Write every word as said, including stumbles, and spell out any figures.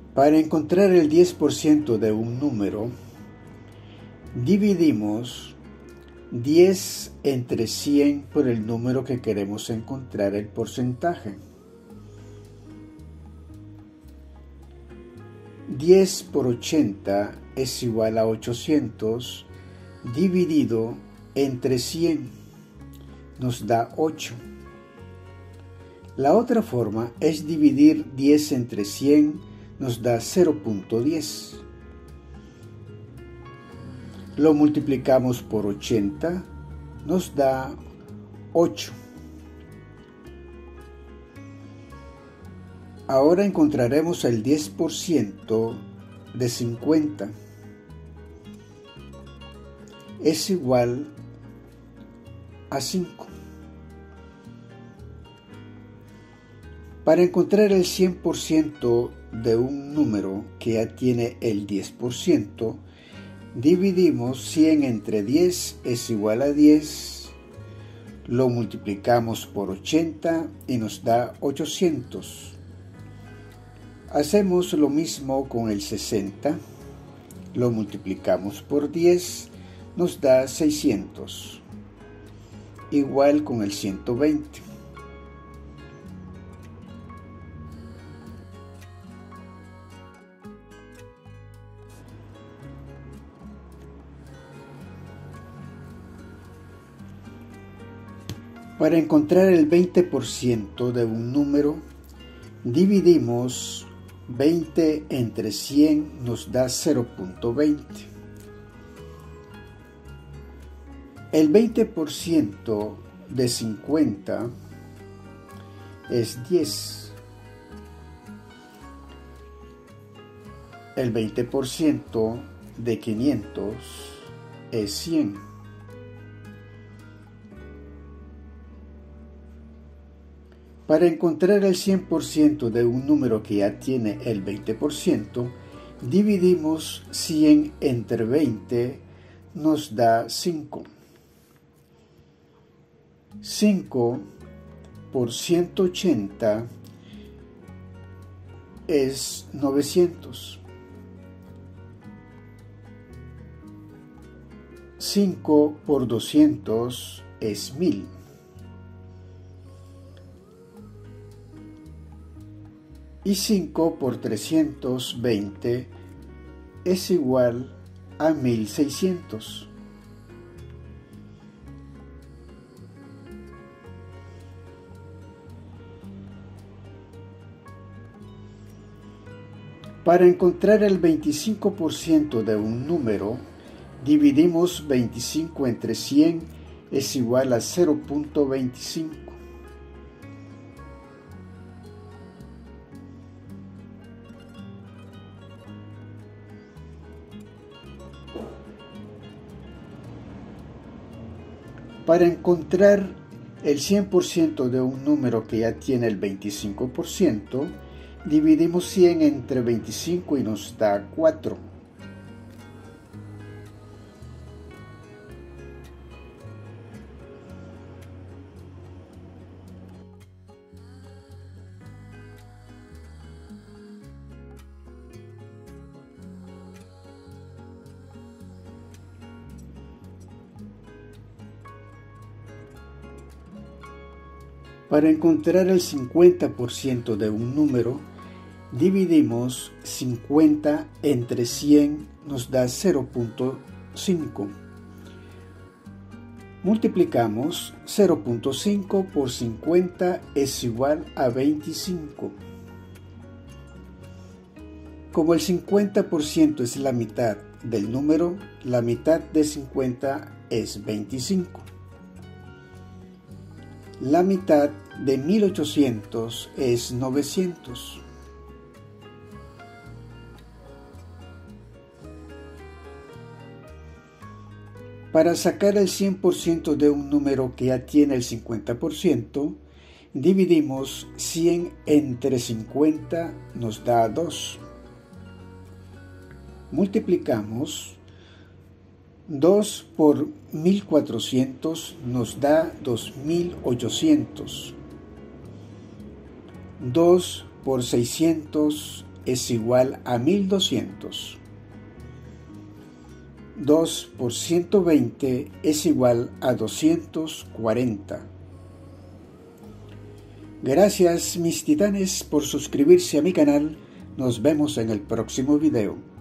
Para encontrar el diez por ciento de un número, dividimos diez entre cien por el número que queremos encontrar el porcentaje. diez por ochenta es igual a ochocientos dividido entre cien, nos da ocho. La otra forma es dividir diez entre cien, nos da cero punto diez. Lo multiplicamos por ochenta, nos da ocho. Ahora encontraremos el diez por ciento de cincuenta. Es igual a cinco. Para encontrar el cien por ciento de un número que ya tiene el diez por ciento, dividimos cien entre diez es igual a diez, lo multiplicamos por ochenta y nos da ochocientos. Hacemos lo mismo con el sesenta, lo multiplicamos por diez, nos da seiscientos. Igual con el ciento veinte. Para encontrar el veinte por ciento de un número, dividimos veinte entre cien, nos da cero punto veinte. El veinte por ciento de cincuenta es diez. El veinte por ciento de quinientos es cien. Para encontrar el cien por ciento de un número que ya tiene el veinte por ciento, dividimos cien entre veinte, nos da cinco. cinco por ciento ochenta es novecientos. cinco por doscientos es mil. Y cinco por trescientos veinte es igual a mil seiscientos. Para encontrar el veinticinco por ciento de un número, dividimos veinticinco entre cien es igual a cero punto veinticinco. Para encontrar el cien por ciento de un número que ya tiene el veinticinco por ciento, dividimos cien entre veinticinco y nos da cuatro. Para encontrar el cincuenta por ciento de un número, dividimos cincuenta entre cien, nos da cero punto cinco. Multiplicamos cero punto cinco por cincuenta es igual a veinticinco. Como el cincuenta por ciento es la mitad del número, la mitad de cincuenta es veinticinco. La mitad de mil ochocientos es novecientos. Para sacar el cien por ciento de un número que ya tiene el cincuenta por ciento, dividimos cien entre cincuenta, nos da dos. Multiplicamos dos por mil cuatrocientos nos da dos mil ochocientos. dos por seiscientos es igual a mil doscientos. dos por ciento veinte es igual a doscientos cuarenta. Gracias mis titanes por suscribirse a mi canal. Nos vemos en el próximo video.